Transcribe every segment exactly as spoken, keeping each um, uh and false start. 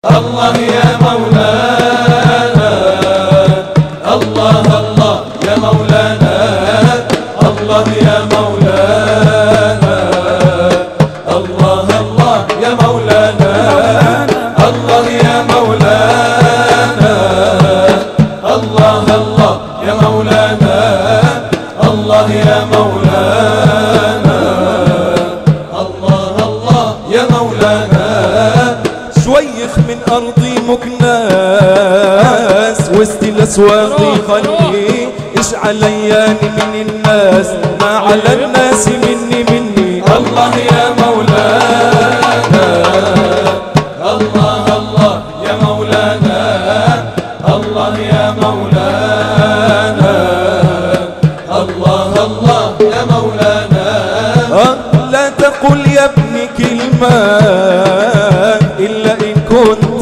الله يا مولانا، الله الله يا مولانا، الله يا مولانا، الله الله يا مولانا، الله يا مولانا، الله الله يا مولانا، الله يا مولانا، الله الله يا مولانا. شويخ من أرضي مكناس وسط الأسواق خلي اشعل لياني من الناس ما على الناس مني مني. الله يا مولانا، الله الله يا مولانا، الله يا مولانا، الله الله يا مولانا. لا تقل يا ابني كلمة إلا إن كنت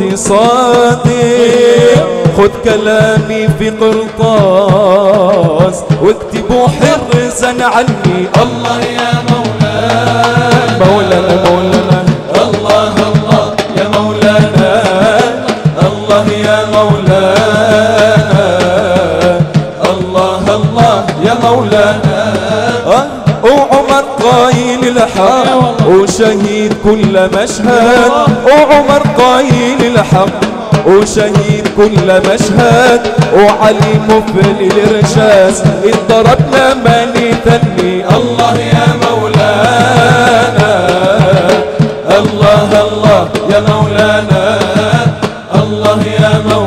صادق، خذ كلامي في قرطاس واكتبوا حرزا عني. الله يا مولانا، مولانا مولانا، الله الله يا مولانا، الله يا مولانا، الله الله يا مولانا. وعمر قايل الحق وشهيد كل مشهد، وعمر قايل الحق وشهيد كل مشهد، وعلي مفل الرشاس إن ضربنا ما نتني. الله يا مولانا، الله الله يا مولانا، الله يا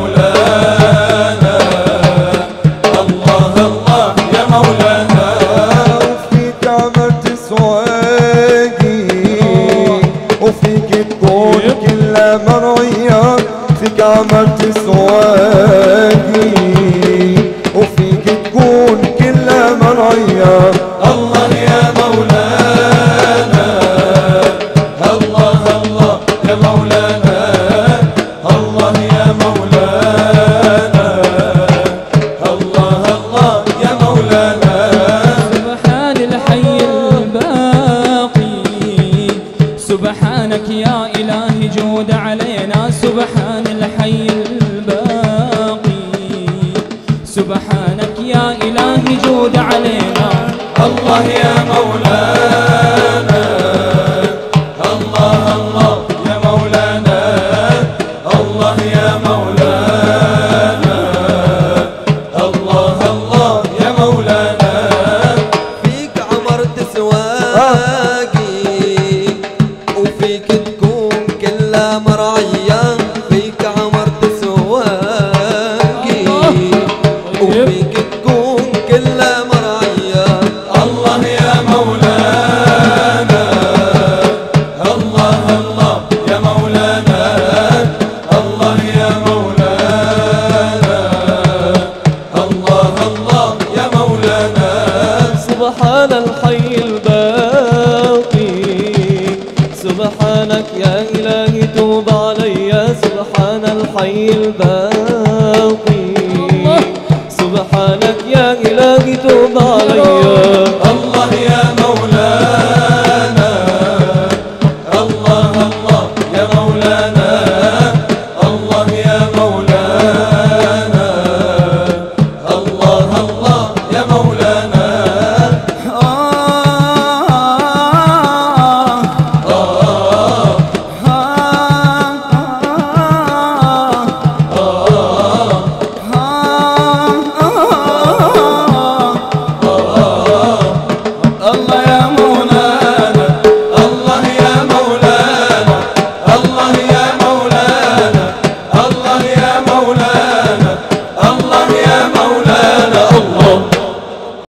مولانا، الله الله يا مولانا. وفيك عمرت سواقي وفيك تكون كل مرعية، فيك عمرت سواقي وفيك تكون كل مرعية. الله يا مولانا، الله الله يا مولانا، الله يا مولانا، الله الله يا مولانا. سبحان الحي الباقي، سبحانك يا إلهي جود علينا. سبحان الحي الباقي، سبحانك يا إلهي جود علينا. الله يا مولانا، الله الله يا مولانا، الله يا مولانا، الله الله يا مولانا. فيك عمرت سواقي وفيك تكون كل مرعية، فيك عمرت سواقي وفيك تكون كل مرعية. الله يا مولانا، الله الله يا مولانا، الله يا مولانا، الله الله يا مولانا. سبحان الحي الباقي، سبحانك يا إلهي توب علي. سبحان الحي الباقي.